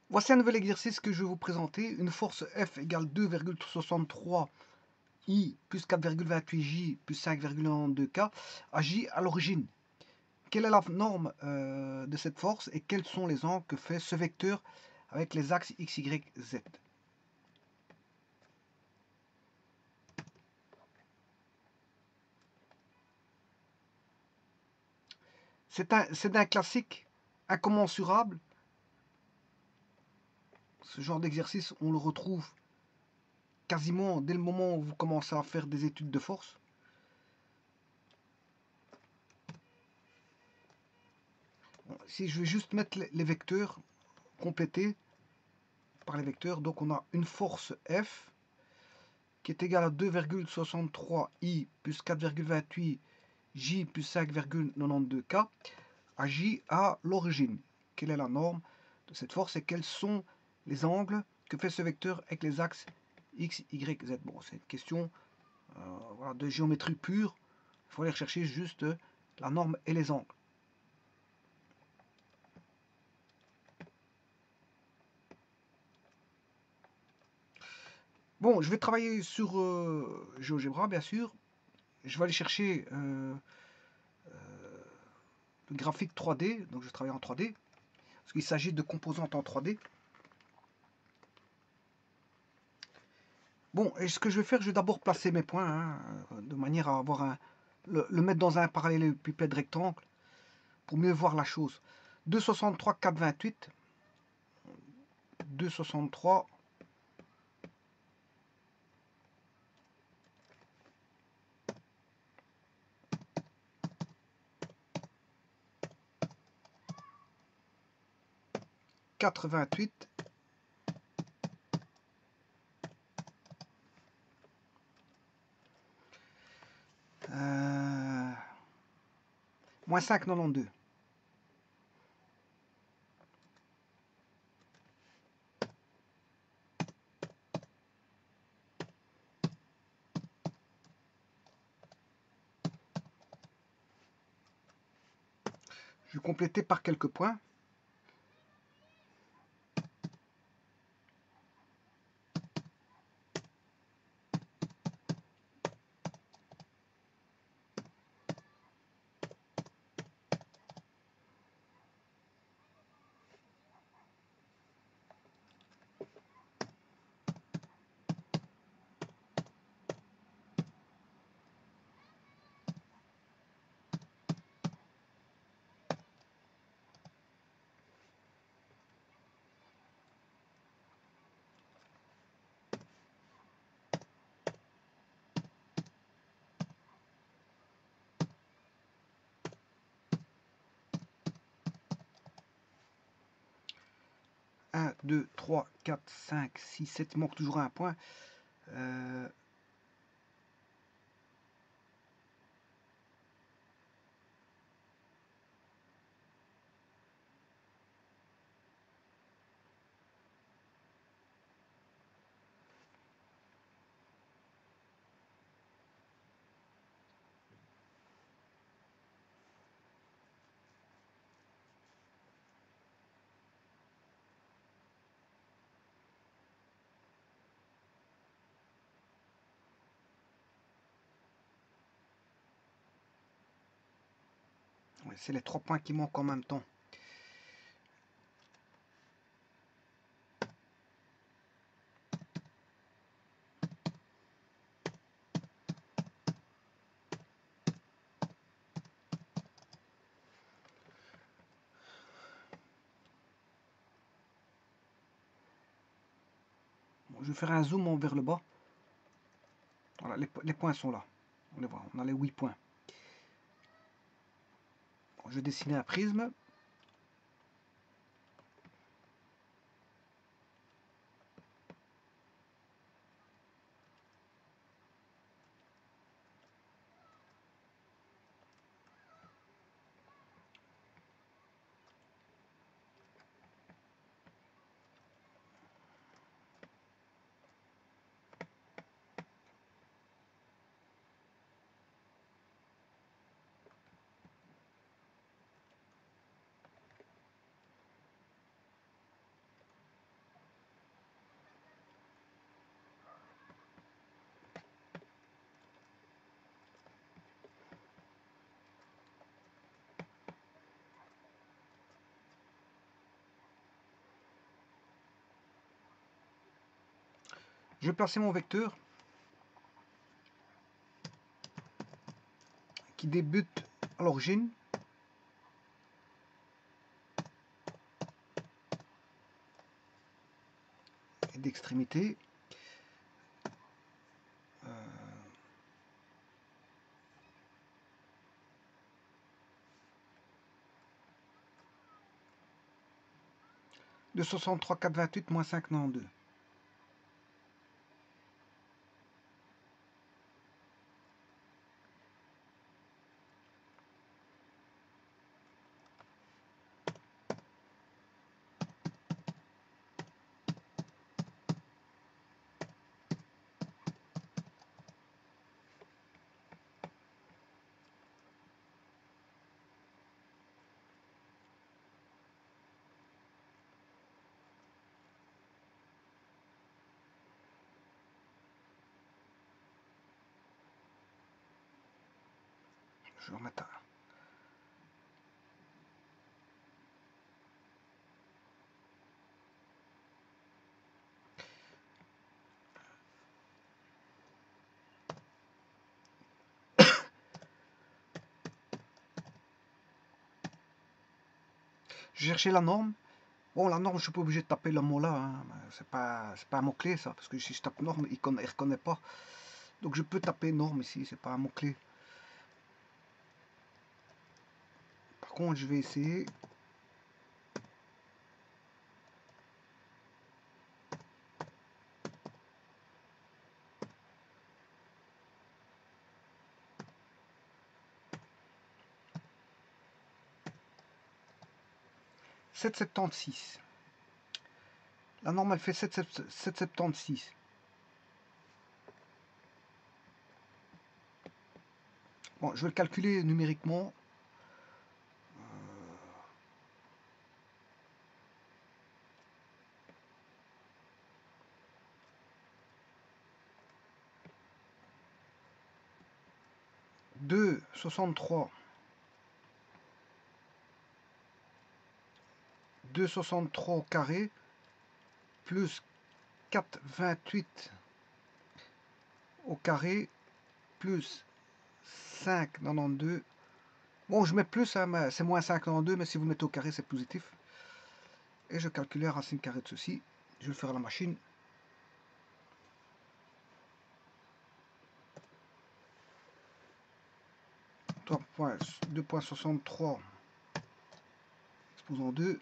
Voici un nouvel exercice que je vais vous présenter. Une force F égale 2,63 I plus 4,28 J plus 5,92 K agit à l'origine. Quelle est la norme de cette force et quels sont les angles que fait ce vecteur avec les axes X, Y, Z? C'est un classique incommensurable. Ce genre d'exercice, on le retrouve quasiment dès le moment où vous commencez à faire des études de force. Si je vais juste mettre les vecteurs complétés par les vecteurs, donc on a une force F qui est égale à 2,63 I plus 4,28 J plus 5,92 K agit à l'origine. Quelle est la norme de cette force et quels sont les angles que fait ce vecteur avec les axes X, Y, Z? Bon, c'est une question voilà, de géométrie pure. Il faut aller rechercher juste la norme et les angles. Bon, je vais travailler sur GeoGebra, bien sûr. Je vais aller chercher le graphique 3D. Donc, je vais travailler en 3D. Parce qu'il s'agit de composantes en 3D. Bon, et ce que je vais faire, je vais d'abord placer mes points, hein, de manière à avoir le mettre dans un parallélépipède rectangle, pour mieux voir la chose. 2,63, 4,28. 2,63. 4,28. Moins 5,92. Je vais compléter par quelques points. Un, 2, 3, 4, 5, 6, 7. Il manque toujours un point. Ouais, c'est les 3 points qui manquent en même temps. Bon, je vais faire un zoom vers le bas. Voilà, les points sont là. On les voit, on a les 8 points. Bon, je vais dessiner un prisme. Je vais placer mon vecteur qui débute à l'origine. Et d'extrémité. De 63 428 moins 592. Je vais remettre un. Je cherchais la norme. Bon, la norme, je suis pas obligé de taper le mot là. Hein. C'est pas un mot-clé ça, parce que si je tape norme, il ne reconnaît pas. Donc je peux taper norme ici, c'est pas un mot-clé. Par contre, je vais essayer. « 7,76. La norme, elle fait 7,76. Bon, je vais le calculer numériquement. « 2,63. 2,63 au carré plus 4,28 au carré plus 5,92. Bon, je mets plus, hein, c'est moins 5,92, mais si vous mettez au carré, c'est positif. Et je calcule la racine carrée de ceci. Je vais le faire à la machine. « 2,63 exposant 2.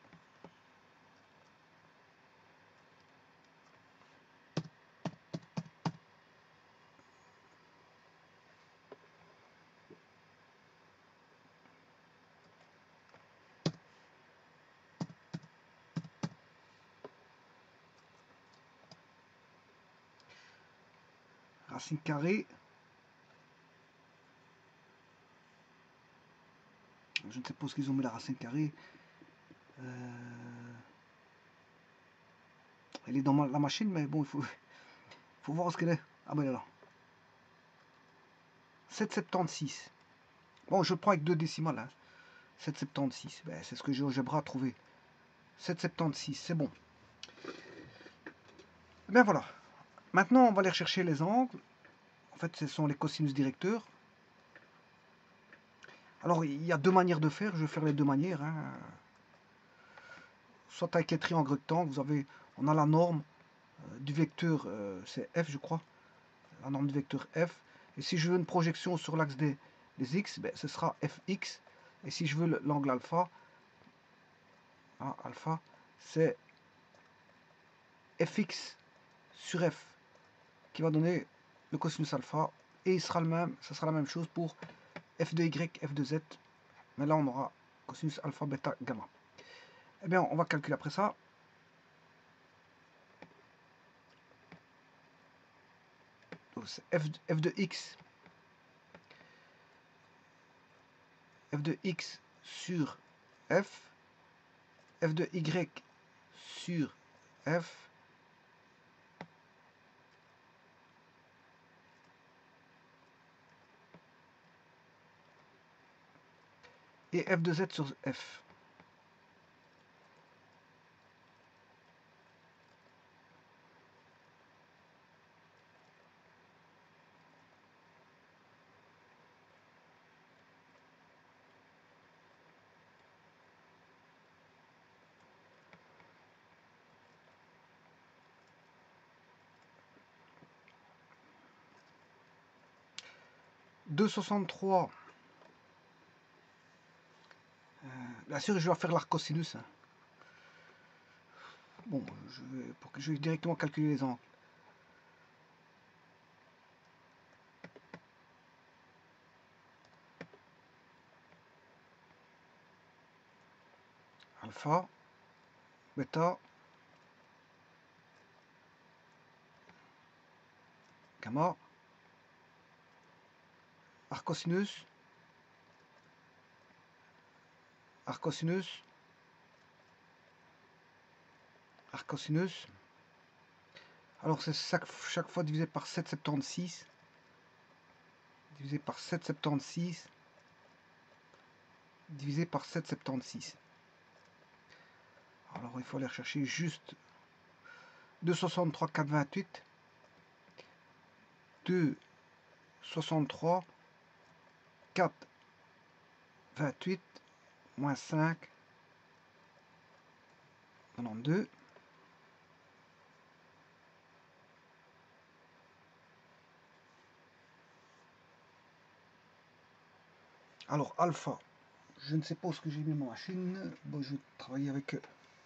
Racine carrée. Je ne sais pas ce qu'ils ont mis la racine carrée. Elle est dans la machine, mais bon, il faut voir ce qu'elle est. Ah ben là. 7,76. Bon, je prends avec 2 décimales. Hein. 7,76. Ben, c'est ce que GeoGebra a trouvé. 7,76, c'est bon. Ben voilà. Maintenant, on va aller rechercher les angles. En fait, ce sont les cosinus directeurs. Alors, il y a deux manières de faire. Je vais faire les deux manières. Hein. Soit avec les triangles rectangles, on a la norme du vecteur, c'est f, je crois. La norme du vecteur f. Et si je veux une projection sur l'axe des x, ben, ce sera fx. Et si je veux l'angle alpha, hein, alpha, c'est fx sur f qui va donner le cosinus alpha. Et il sera le même, ça sera la même chose pour f de y, f de z. Mais là, on aura cosinus alpha, bêta, gamma. Eh bien, on va calculer après ça. Donc, f de x. F de x sur f. F de y sur f. Et f de z sur f. 2,63. Bien sûr, je vais faire l'arc cosinus. Hein. Bon, je vais directement calculer les angles. Alpha, bêta, gamma, arc cosinus, arc cosinus, arc cosinus. Alors c'est chaque fois divisé par 7,76. Divisé par 7,76. Divisé par 7,76. Alors il faut aller rechercher juste 2,63, 4,28. 2,63, 4,28, moins 5, 92. Alors alpha, je ne sais pas ce que j'ai mis ma machine. Bon, je vais travailler avec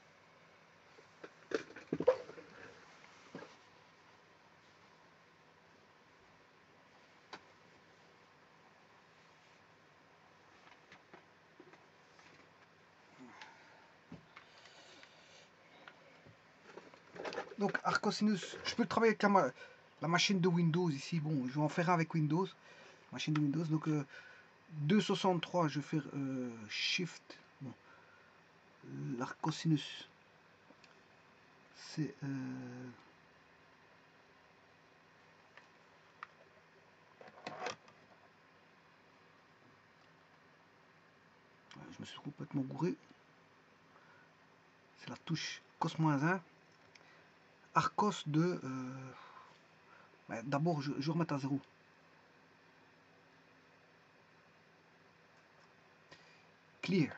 donc arc cosinus. Je peux travailler avec la machine de Windows ici. Bon, je vais en faire un avec Windows. Machine de Windows. Donc 2,63, je vais faire Shift. Bon. L'arc cosinus, c'est je me suis complètement gouré. C'est la touche cos-1. Arcos de d'abord je vais remettre à 0. Clear.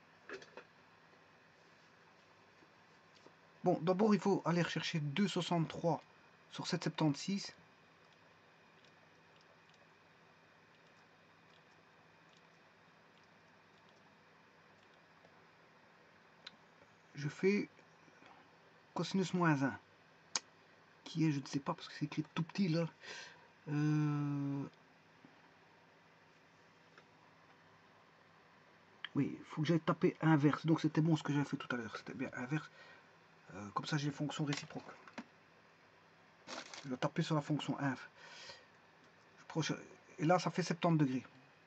Bon, d'abord il faut aller rechercher 2,63 sur 7,76. Je fais cosinus moins 1. Qui est, je ne sais pas, parce que c'est écrit tout petit là. Oui, il faut que j'aille taper inverse. Donc c'était bon ce que j'avais fait tout à l'heure. C'était bien inverse. Comme ça j'ai les fonctions réciproques. Je vais taper sur la fonction inf. Et là ça fait 70 degrés.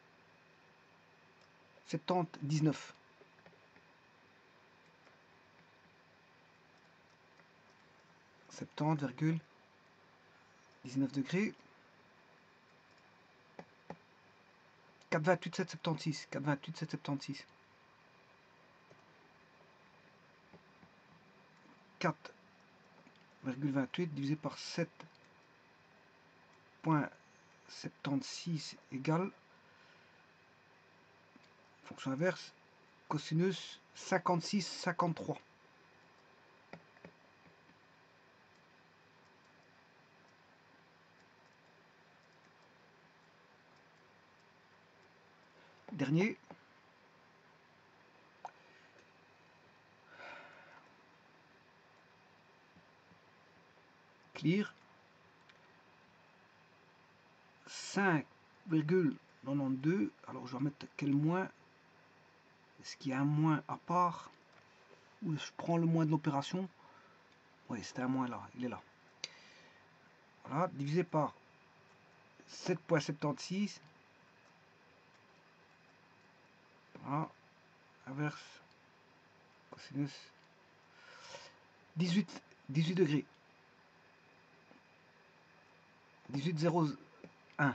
70, 19. 70,19 degrés. 4,28, 7,76. 4,28, 7,76. 4,28 divisé par 7,76 égale, fonction inverse, cosinus 56, 53. Dernier. Clear. 5,92. Alors je vais mettre quel moins? Est-ce qu'il y a un moins à part? Ou je prends le moins de l'opération? Oui, c'était un moins là, il est là. Voilà, divisé par 7,76. Voilà, inverse, cosinus 18 degrés. 18,01.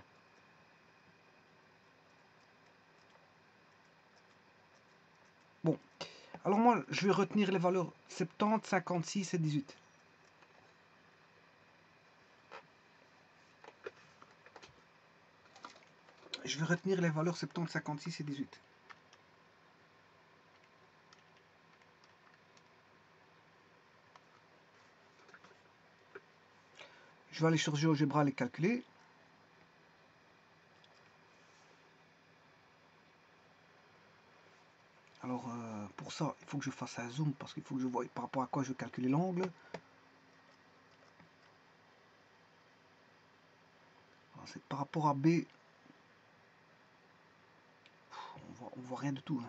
Bon, alors moi je vais retenir les valeurs 70, 56 et 18. Je vais retenir les valeurs 70, 56 et 18. Je vais aller sur GeoGebra les calculer. ça, il faut que je fasse un zoom parce qu'il faut que je voie par rapport à quoi je vais calculer l'angle. C'est par rapport à B. On voit rien du tout. Hein.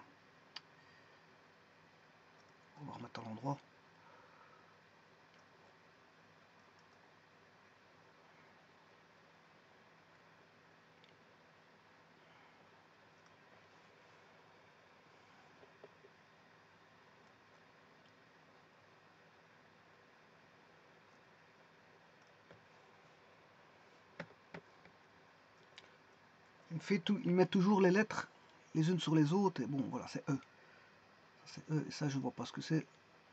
On va remettre à l'endroit. Il met toujours les lettres les unes sur les autres. Et bon, voilà, c'est E. C'est E, et ça, je vois pas ce que c'est.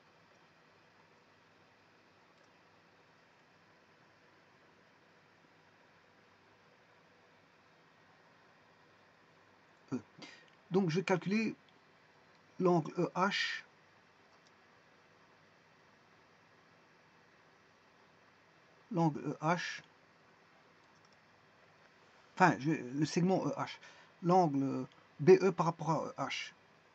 E. Donc, je vais calculer l'angle EH. L'angle EH. Enfin, le segment EH. L'angle BE par rapport à EH.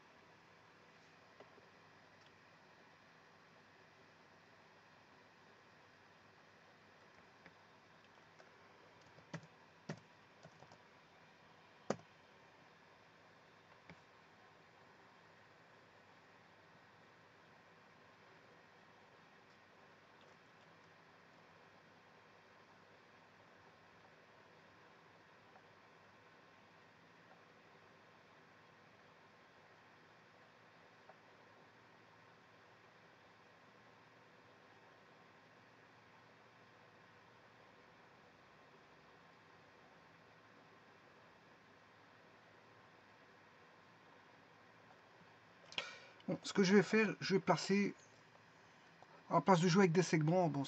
Bon, ce que je vais faire, je vais placer, à la place de jouer avec des segments, bon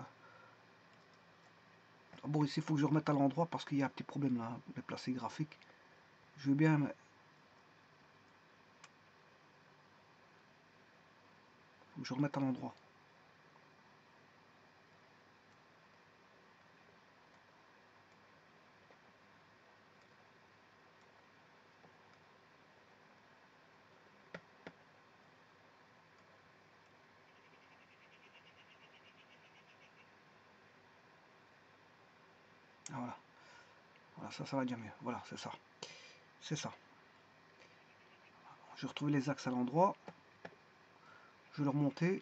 bon, ici il faut que je remette à l'endroit parce qu'il y a un petit problème là, les placer graphiques. Je vais bien, faut que je remette à l'endroit. Voilà. Voilà, ça va déjà mieux. Voilà, c'est ça. C'est ça. Je vais retrouver les axes à l'endroit. Je vais le remonter.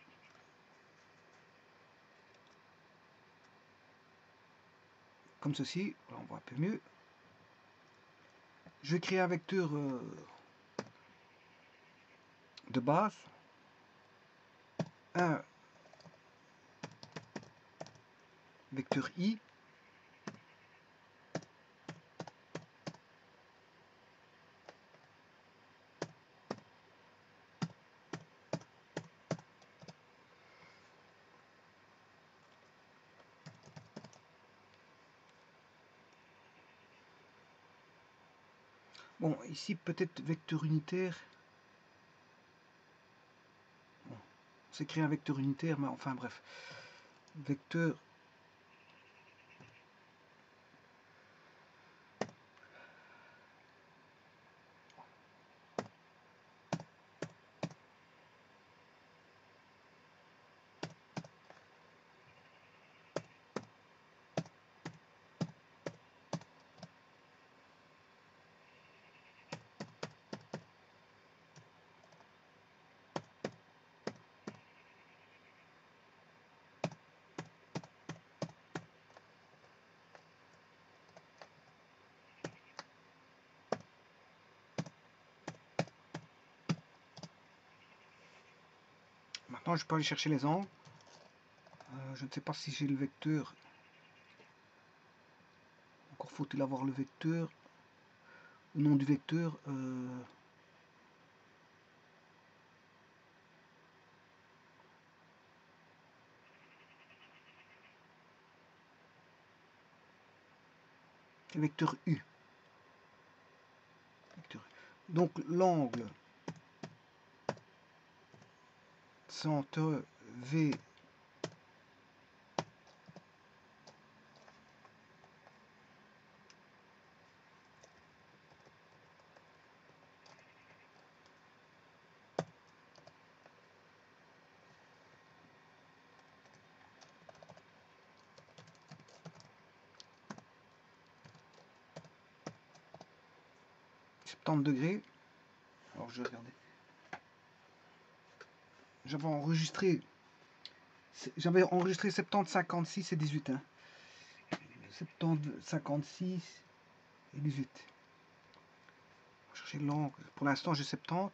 Comme ceci. Voilà, on voit un peu mieux. Je vais créer un vecteur de base. Un vecteur I. Bon, ici peut-être vecteur unitaire. Bon, c'est créer un vecteur unitaire, mais enfin bref. Vecteur. Maintenant, je peux aller chercher les angles. Je ne sais pas si j'ai le vecteur. Encore faut-il avoir le vecteur. Le nom du vecteur. Vecteur U. Donc l'angle centre V 70 degrés. Alors je vais regarder. J'avais enregistré 70, 56 et 18. Hein. 70, 56 et 18. On va chercher l'angle. Pour l'instant, j'ai 70.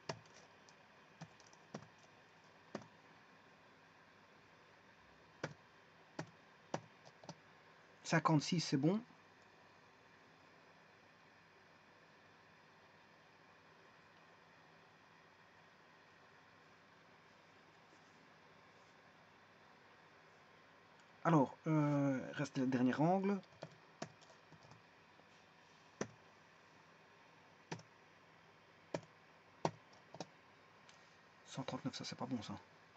« 56, c'est bon. Alors, reste le dernier angle. « 139, ça c'est pas bon ça.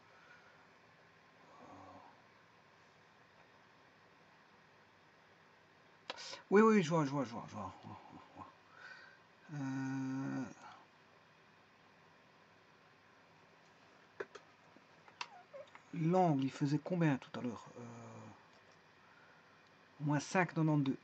Oui, oui, je vois. L'angle, il faisait combien tout à l'heure Moins 5,92.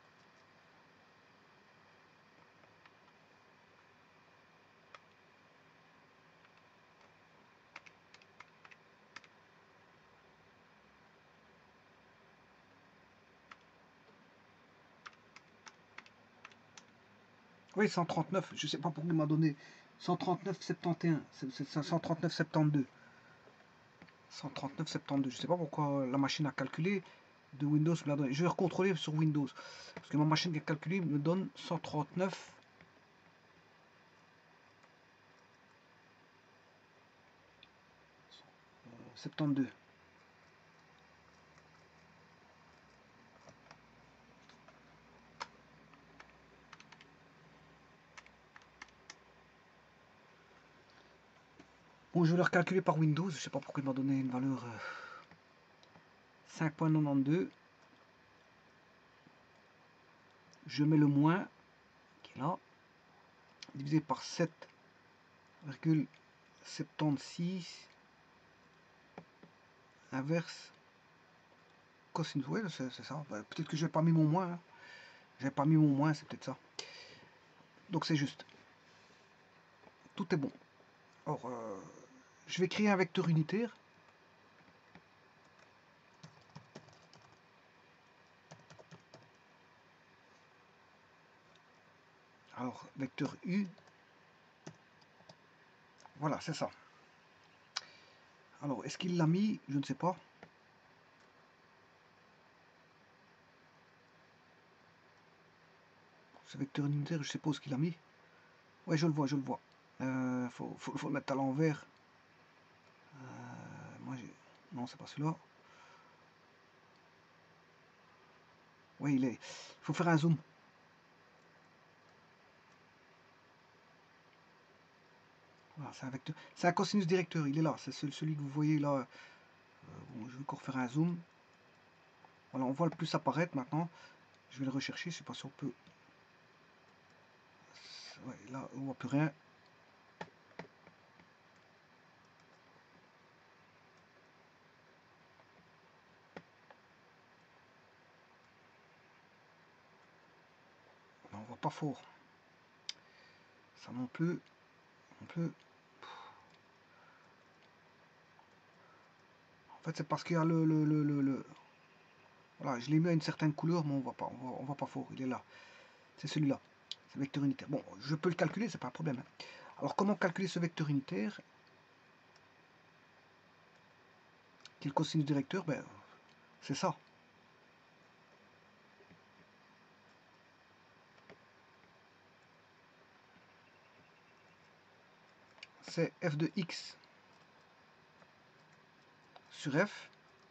Oui, 139, je sais pas pourquoi il m'a donné 139,71, c'est 139,72. 139,72, je sais pas pourquoi la machine a calculé de Windows me l'a donné. Je vais recontrôler sur Windows, parce que ma machine qui a calculé me donne 139. 72. Bon, je vais le recalculer par Windows, je sais pas pourquoi il m'a donné une valeur 5,92. Je mets le moins, qui est là, divisé par 7,76, inverse, cosinus. Oui, c'est ça. Peut-être que j'ai pas mis mon moins. Hein. J'avais pas mis mon moins, c'est peut-être ça. Donc c'est juste. Tout est bon. Alors, je vais créer un vecteur unitaire. Alors, vecteur U. Voilà, c'est ça. Alors, est-ce qu'il l'a mis? Je ne sais pas. Ce vecteur unitaire, je suppose qu'il a mis. Ouais, je le vois. Faut le mettre à l'envers. Non, c'est pas celui-là. Oui, il faut faire un zoom. Voilà, c'est un vecteur. C'est un cosinus directeur, il est là. C'est celui que vous voyez là. Bon, je vais encore faire un zoom. Voilà, on voit le plus apparaître maintenant. Je vais le rechercher, je sais pas si on peut. Ouais, là, on voit plus rien. On voit pas fort. Ça non plus. En fait, c'est parce qu'il y a Voilà, je l'ai mis à une certaine couleur, mais on voit pas. On voit pas fort. Il est là. C'est celui-là. C'est le vecteur unitaire. Bon, je peux le calculer, c'est pas un problème. Hein. Alors, comment calculer ce vecteur unitaire qui est le cosinus directeur? Ben, c'est ça. C'est f de x sur f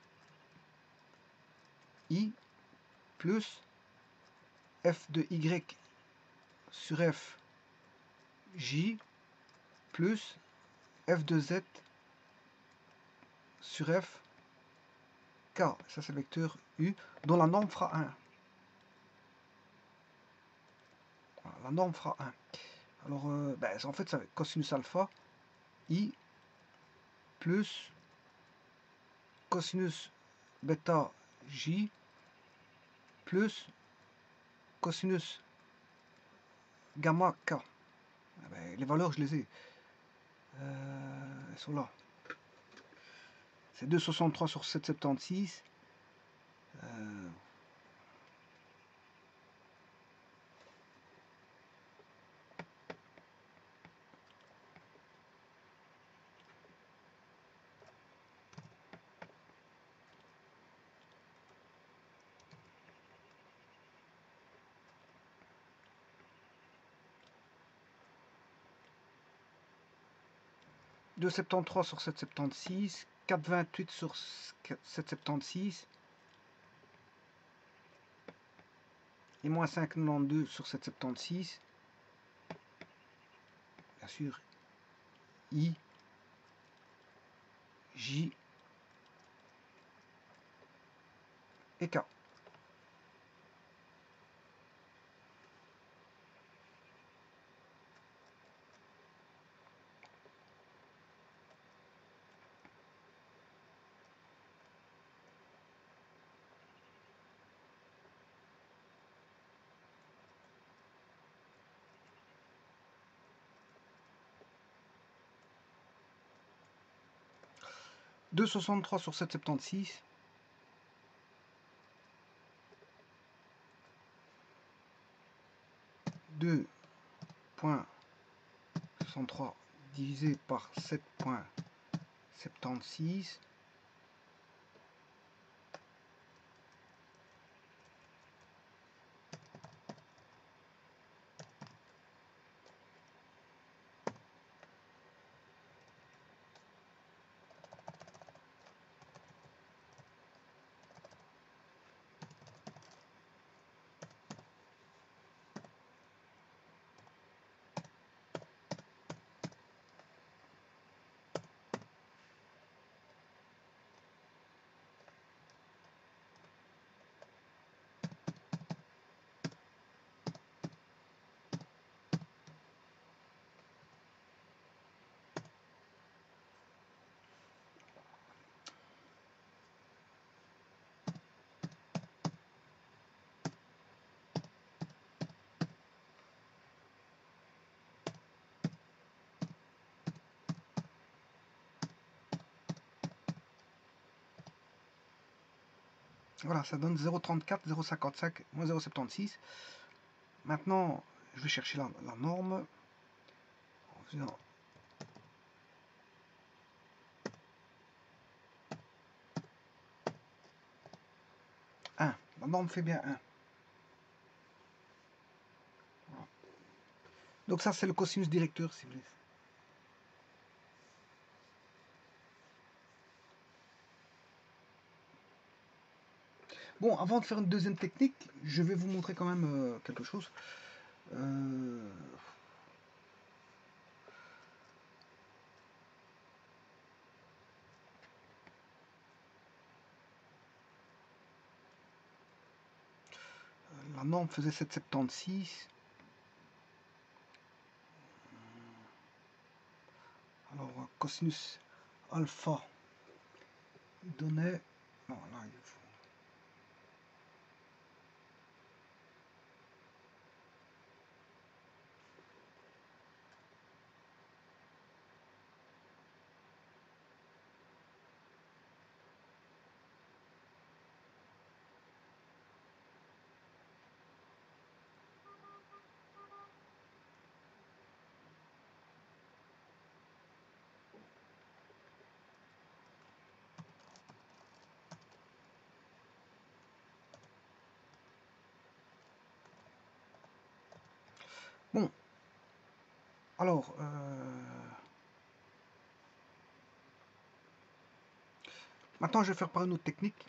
i plus f de y sur f j plus f de z sur f k. Ça, c'est le vecteur u dont la norme fera 1. Voilà, la norme fera 1. Alors, ben, en fait, ça va être cosinus alpha i plus cosinus bêta j plus cosinus gamma K. Ah ben, les valeurs, je les ai. Elles sont là. C'est 2,63 sur 7,76. 2,73 sur 7,76, 4,28 sur 7,76 et moins 5,92 sur 7,76. Bien sûr, I, J et K. « 2,63 sur 7,76 » 2,63 divisé par 7,76 Voilà, ça donne 0,34, 0,55, moins 0,76. Maintenant, je vais chercher la norme en faisant 1. La norme fait bien 1. Voilà. Donc ça, c'est le cosinus directeur, si vous voulez. Bon, avant de faire une deuxième technique, je vais vous montrer quand même quelque chose. La norme faisait 7,76. Alors, cosinus alpha donnait... Non, là, il faut... Bon, alors... Maintenant, je vais faire par une autre technique.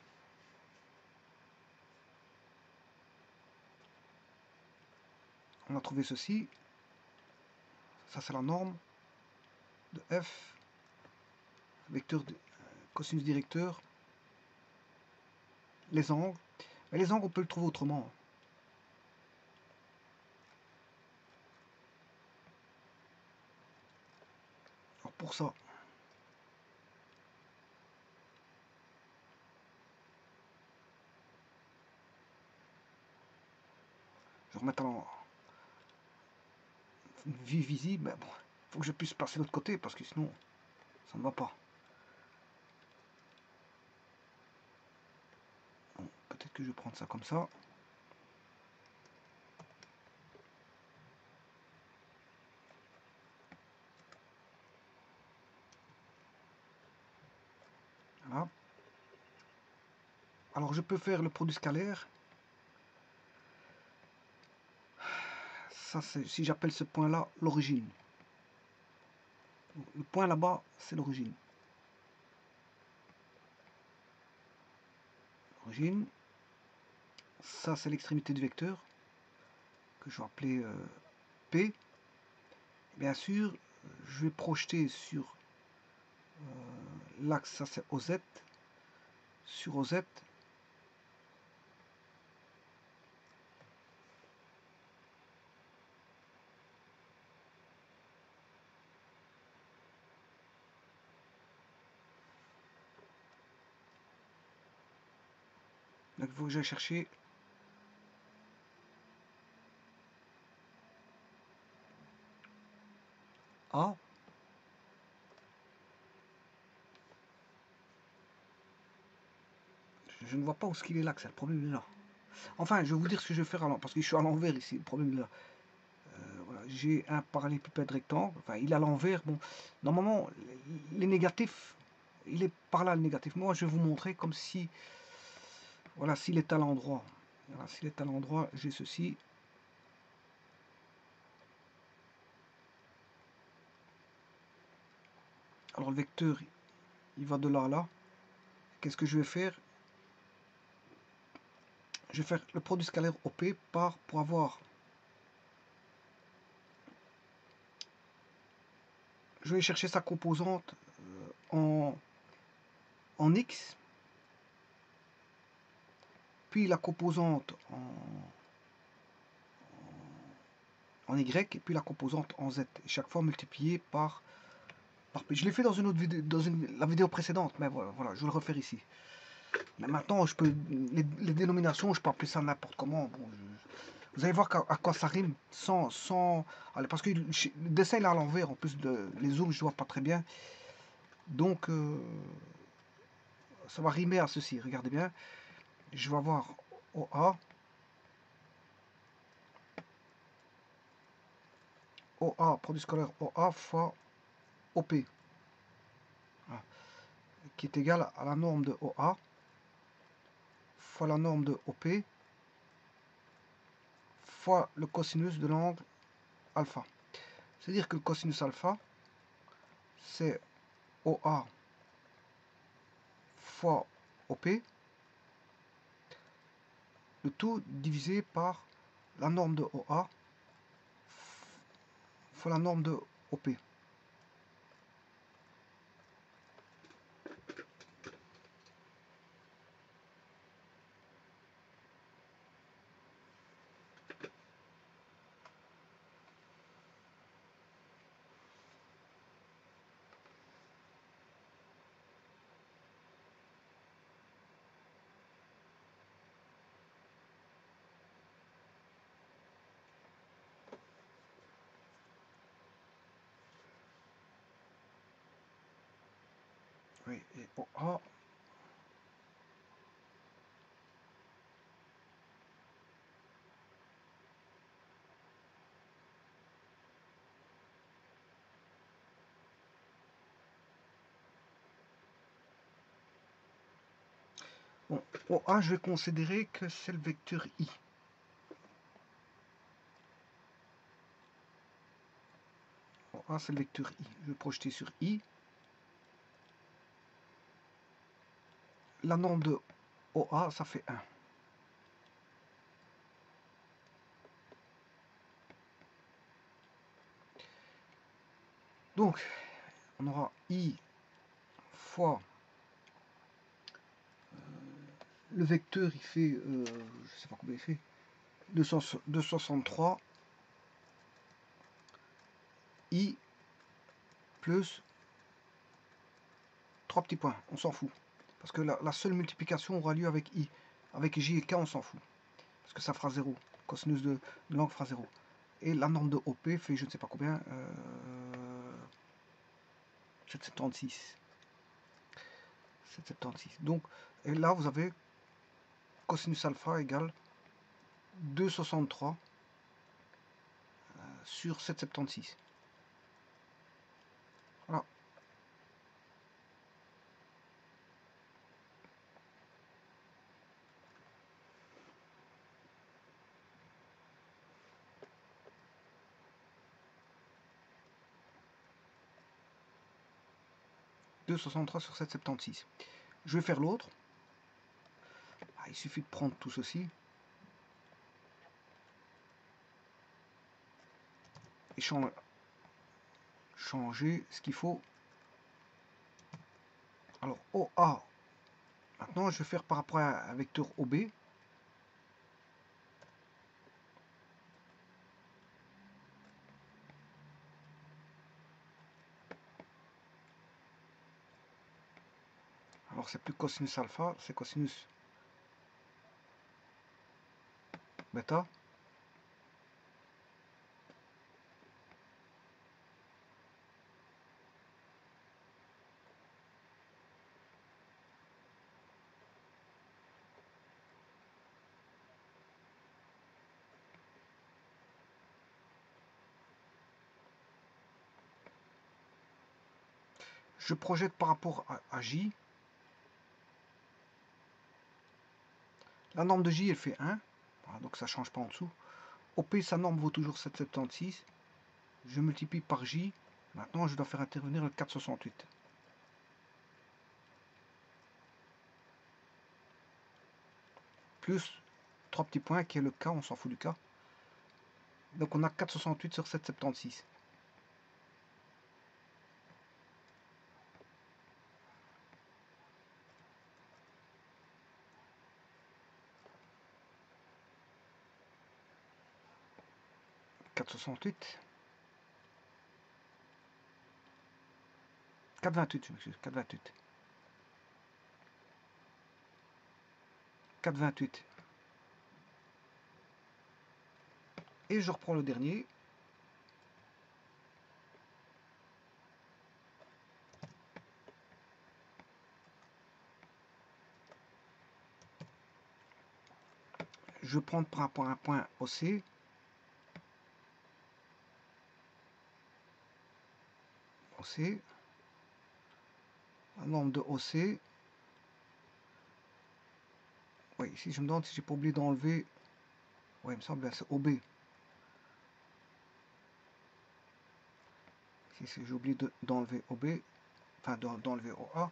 On a trouvé ceci. Ça, c'est la norme de f. Vecteur de cosinus directeur. Les angles. Mais les angles, on peut le trouver autrement. Alors, pour ça, je vais remettre une vue visible, mais bon, il faut que je puisse passer de l'autre côté parce que sinon ça ne va pas. Bon, peut-être que je vais prendre ça comme ça. Voilà. Alors je peux faire le produit scalaire. Ça, c'est, si j'appelle ce point là l'origine. Le point là-bas, c'est l'origine. Origine. Ça, c'est l'extrémité du vecteur, que je vais appeler P. Bien sûr, je vais projeter sur l'axe, ça c'est OZ. Sur OZ, donc il faut que j'aille chercher A. Je ne vois pas où ce qu'il est là, que c'est le problème est là. Enfin, je vais vous dire ce que je vais faire alors, parce que je suis à l'envers ici, le problème est là. Voilà, j'ai un parallélépipède rectangle, enfin il est à l'envers. Bon, normalement, les négatifs, il est par là le négatif. Moi, je vais vous montrer comme si, voilà, s'il est à l'endroit. Voilà, s'il est à l'endroit, j'ai ceci. Alors le vecteur, il va de là à là. Qu'est-ce que je vais faire? Je vais faire le produit scalaire OP pour avoir... Je vais chercher sa composante en X, puis la composante en Y, et puis la composante en Z. Et chaque fois multiplié par P. Je l'ai fait dans une autre vidéo, la vidéo précédente, mais voilà, je vais le refaire ici. Mais maintenant, je peux les dénominations, je peux appeler ça n'importe comment. Bon, vous allez voir à quoi ça rime sans allez, parce que le dessin il est à l'envers, en plus de les zooms, je ne vois pas très bien. Donc, ça va rimer à ceci. Regardez bien. Je vais avoir OA. OA, produit scalaire OA fois OP. Voilà. Qui est égal à la norme de OA fois la norme de OP fois le cosinus de l'angle alpha. C'est-à-dire que le cosinus alpha, c'est OA fois OP, le tout divisé par la norme de OA fois la norme de OP. Oui, et OA, bon, OA, je vais considérer que c'est le vecteur I. OA, c'est le vecteur I. Je vais projeter sur I. La norme de OA, ça fait 1. Donc, on aura I fois le vecteur, il fait, je sais pas combien il fait, 263 I plus 3 petits points, on s'en fout. Parce que la seule multiplication aura lieu avec I. Avec J et K, on s'en fout. Parce que ça fera 0. Cosinus de l'angle fera 0. et la norme de OP fait je ne sais pas combien, 776. 776. Donc, et là vous avez cosinus alpha égale 2,63 sur 776. Voilà. « 2,63 sur 776. Je vais faire l'autre. Il suffit de prendre tout ceci et changer ce qu'il faut. Alors OA, maintenant je vais faire par rapport à un vecteur OB. Alors c'est plus cosinus alpha, c'est cosinus bêta. Je projette par rapport à J. La norme de J elle fait 1, voilà, donc ça ne change pas en dessous. OP sa norme vaut toujours 7,76. Je multiplie par J. Maintenant je dois faire intervenir le 4,68. Plus 3 petits points qui est le K, on s'en fout du K. Donc on a 4,68 sur 7,76. « 4,68. 4,28, je m'excuse, 4,28. 4,28. Et je reprends le dernier. Je prends par rapport à un point OC. OC. La norme de OC. Oui, ici je me demande si j'ai pas oublié d'enlever. Oui, il me semble que c'est OB. Ici j'ai oublié d'enlever OB. Enfin d'enlever OA.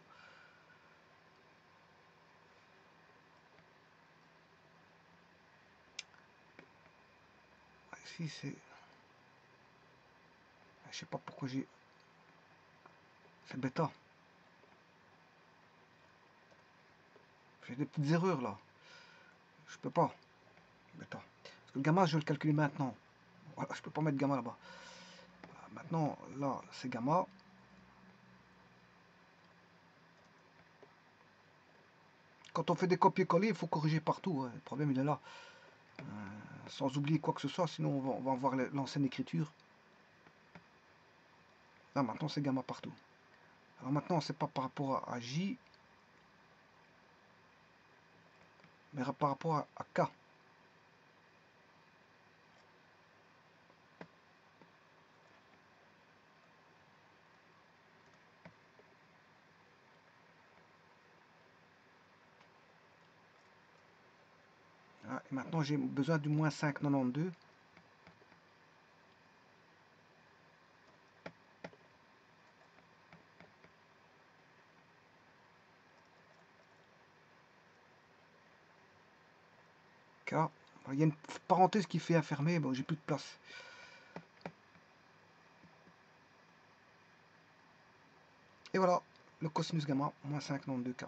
Ici c'est. Je sais pas pourquoi j'ai. C'est bêta. J'ai des petites erreurs là. Je peux pas. Bêta. Parce que le gamma, je vais le calculer maintenant. Voilà, je peux pas mettre gamma là-bas. Maintenant, là, c'est gamma. Quand on fait des copier-coller, il faut corriger partout. Hein. Le problème, il est là. Sans oublier quoi que ce soit, sinon on va voir l'ancienne écriture. Là, maintenant, c'est gamma partout. Alors maintenant, c'est pas par rapport à J, mais par rapport à K. Voilà. Et maintenant, j'ai besoin du moins 5,92. K. Il y a une parenthèse qui fait fermer, bon, j'ai plus de place. Et voilà, le cosinus gamma, moins 5,92K.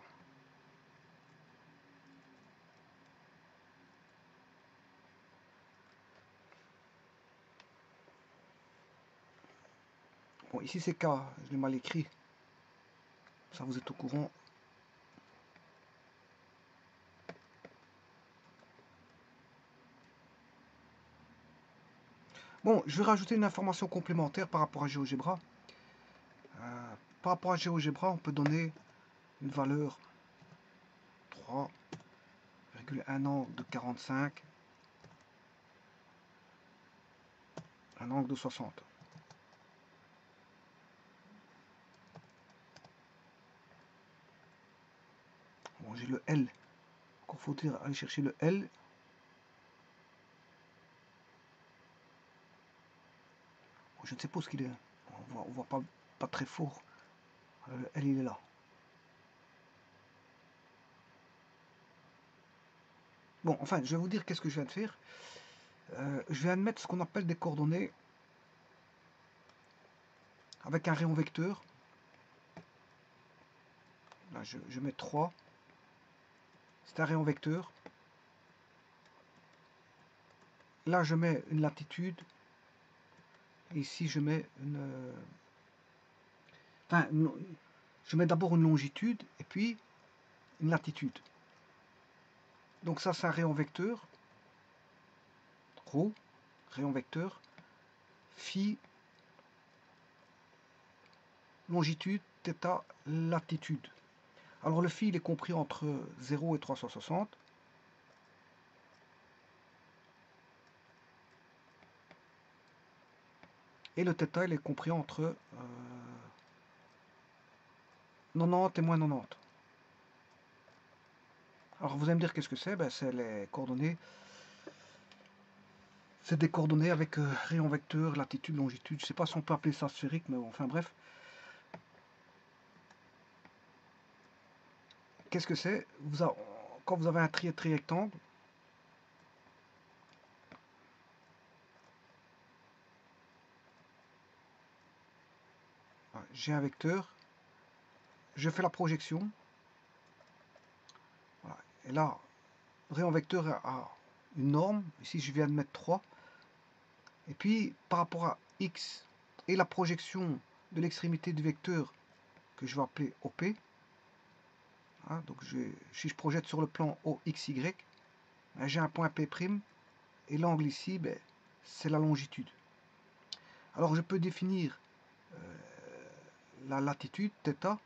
Bon, ici c'est K, je l'ai mal écrit. Ça, vous êtes au courant. Bon, je vais rajouter une information complémentaire par rapport à GeoGebra. Par rapport à GeoGebra, on peut donner une valeur 3,1 angle de 45, un angle de 60. Bon, j'ai le L. Encore faut-il aller chercher le L. Bon, je ne sais pas ce qu'il est. On voit pas très fort. Le L, il est là. Bon, enfin, je vais vous dire qu'est-ce que je viens de faire. Je viens de mettre ce qu'on appelle des coordonnées avec un rayon vecteur. Là, je mets 3. C'est un rayon vecteur. Là, je mets une latitude. Et ici, je mets une... Enfin, je mets d'abord une longitude et puis une latitude. Donc ça, c'est un rayon vecteur. Rho, rayon vecteur. Phi, longitude, θ, latitude. Alors le phi, il est compris entre 0 et 360. Et le θ, il est compris entre 90 et moins 90. Alors vous allez me dire qu'est-ce que c'est? Ben, c'est les coordonnées. C'est des coordonnées avec rayon vecteur, latitude, longitude. Je ne sais pas si on peut appeler ça sphérique, mais bon, enfin bref. Qu'est-ce que c'est? Quand vous avez un trirectangle, j'ai un vecteur, je fais la projection, voilà. Et là, rayon vecteur a une norme, ici je viens de mettre 3, et puis par rapport à x et la projection de l'extrémité du vecteur que je vais appeler OP, hein, donc si je projette sur le plan OXY, ben, j'ai un point P', et l'angle ici, ben, c'est la longitude. Alors je peux définir la latitude, θ,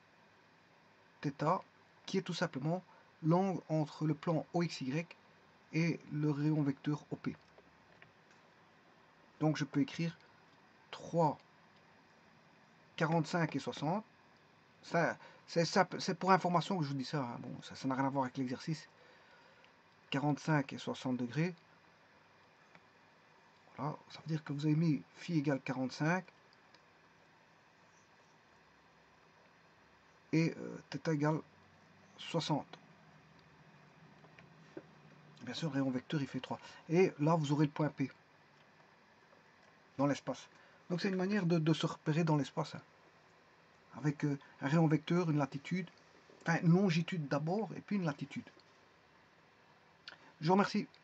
qui est tout simplement l'angle entre le plan OXY et le rayon vecteur OP. Donc je peux écrire 3, 45 et 60. C'est pour information que je vous dis ça. Hein. Bon, ça n'a rien à voir avec l'exercice. 45 et 60 degrés. Voilà, ça veut dire que vous avez mis phi égale 45 et θ égale 60. Bien sûr, le rayon vecteur, il fait 3. Et là, vous aurez le point P dans l'espace. Donc c'est une manière de se repérer dans l'espace. Hein. Avec un rayon vecteur, une latitude, enfin une longitude d'abord, et puis une latitude. Je vous remercie.